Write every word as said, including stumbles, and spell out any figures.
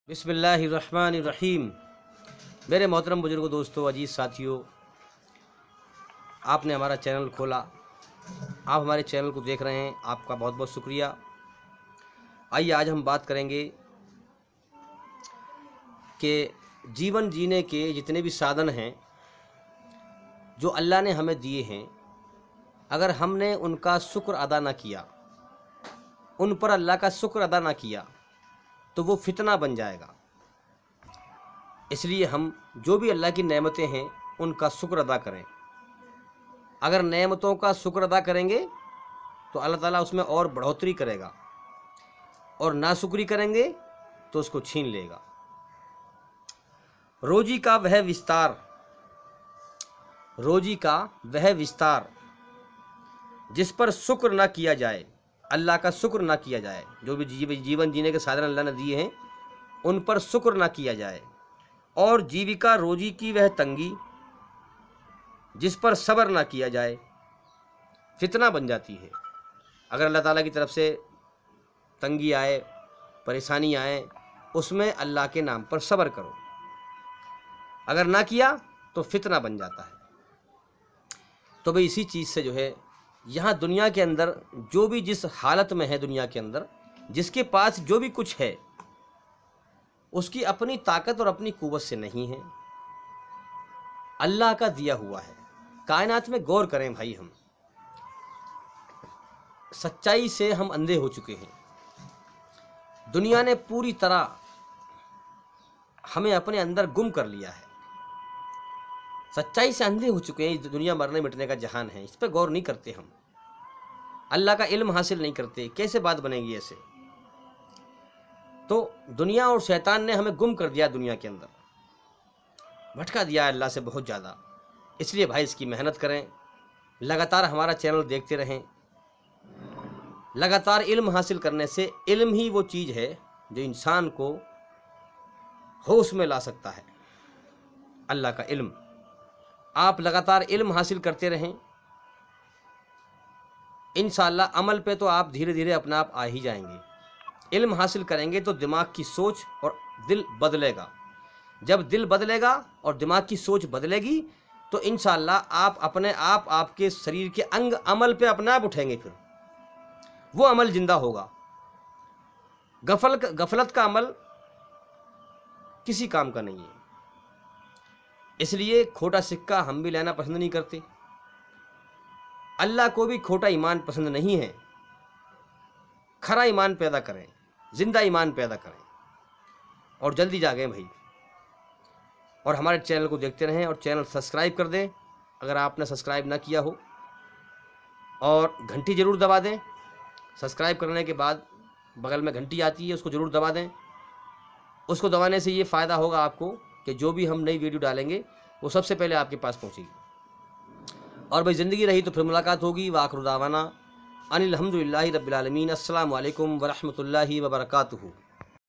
बिस्मिल्लाहिर्रहमानिर्रहीम। मेरे मोहतरम बुजुर्गों, दोस्तों, अजीज़ साथियों, आपने हमारा चैनल खोला, आप हमारे चैनल को देख रहे हैं, आपका बहुत बहुत शुक्रिया। आइए आज हम बात करेंगे कि जीवन जीने के जितने भी साधन हैं जो अल्लाह ने हमें दिए हैं, अगर हमने उनका शुक्र अदा ना किया, उन पर अल्लाह का शुक्र अदा ना किया तो वो फितना बन जाएगा। इसलिए हम जो भी अल्लाह की नेमतें हैं उनका शुक्र अदा करें। अगर नेमतों का शुक्र अदा करेंगे तो अल्लाह ताला उसमें और बढ़ोतरी करेगा, और नाशुक्री करेंगे तो उसको छीन लेगा। रोजी का वह विस्तार, रोजी का वह विस्तार जिस पर शुक्र ना किया जाए, अल्लाह का शुक्र ना किया जाए, जो भी जीवन जीने के साधन अल्लाह ने दिए हैं उन पर शुक्र ना किया जाए, और जीविका रोजी की वह तंगी जिस पर सब्र ना किया जाए, फितना बन जाती है। अगर अल्लाह ताला की तरफ से तंगी आए, परेशानी आए, उसमें अल्लाह के नाम पर सब्र करो। अगर ना किया तो फितना बन जाता है। तो भाई इसी चीज़ से जो है यहाँ दुनिया के अंदर जो भी जिस हालत में है, दुनिया के अंदर जिसके पास जो भी कुछ है उसकी अपनी ताकत और अपनी कुव्वत से नहीं है, अल्लाह का दिया हुआ है। कायनात में गौर करें भाई, हम सच्चाई से हम अंधे हो चुके हैं। दुनिया ने पूरी तरह हमें अपने अंदर गुम कर लिया है। सच्चाई से अंधे हो चुके हैं। दुनिया मरने मिटने का जहान है, इस पर गौर नहीं करते हम, अल्लाह का इल्म हासिल नहीं करते। कैसे बात बनेगी ऐसे? तो दुनिया और शैतान ने हमें गुम कर दिया, दुनिया के अंदर भटका दिया है अल्लाह से बहुत ज़्यादा। इसलिए भाई इसकी मेहनत करें, लगातार हमारा चैनल देखते रहें। लगातार इल्म हासिल करने से, इल्म ही वो चीज़ है जो इंसान को होश में ला सकता है। अल्लाह का इल्म, आप लगातार इल्म हासिल करते रहें, इंशाअल्लाह अमल पे तो आप धीरे धीरे अपना आप आ ही जाएंगे। इल्म हासिल करेंगे तो दिमाग की सोच और दिल बदलेगा। जब दिल बदलेगा और दिमाग की सोच बदलेगी तो इंशाअल्लाह आप अपने आप आपके शरीर के अंग अमल पे अपने आप उठेंगे। फिर वो अमल जिंदा होगा। गफल गफलत का अमल किसी काम का नहीं है। इसलिए खोटा सिक्का हम भी लेना पसंद नहीं करते। अल्लाह को भी खोटा ईमान पसंद नहीं है। खरा ईमान पैदा करें, जिंदा ईमान पैदा करें, और जल्दी जागें भाई। और हमारे चैनल को देखते रहें, और चैनल सब्सक्राइब कर दें अगर आपने सब्सक्राइब ना किया हो, और घंटी ज़रूर दबा दें। सब्सक्राइब करने के बाद बगल में घंटी आती है, उसको ज़रूर दबा दें। उसको दबाने से ये फ़ायदा होगा आपको कि जो भी हम नई वीडियो डालेंगे वो सबसे पहले आपके पास पहुंचेगी। और भाई ज़िंदगी रही तो फिर मुलाकात होगी। वाखिर दावाना अनिल हम्दुलिल्लाहि रब्बिल आलमीन। अस्सलामु अलैकुम व रहमतुल्लाहि व बरकातुहू।